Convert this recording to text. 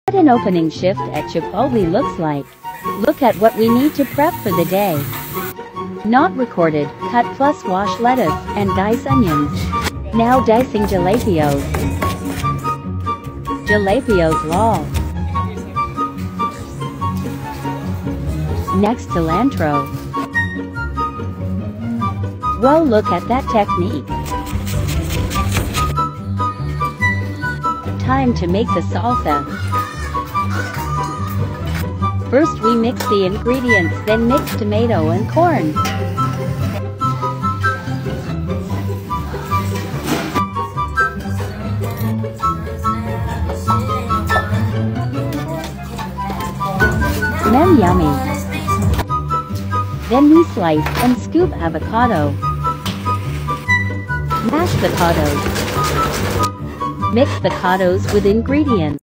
What an opening shift at Chipotle looks like. Look at what we need to prep for the day. Not recorded, cut plus wash lettuce, and dice onions. Now dicing jalapenos. Jalapenos raw. Next cilantro. Whoa, look at that technique. Time to make the salsa. First we mix the ingredients, then mix tomato and corn. Yummy. Then we slice and scoop avocado. Mash the potatoes. Mix the potatoes with ingredients.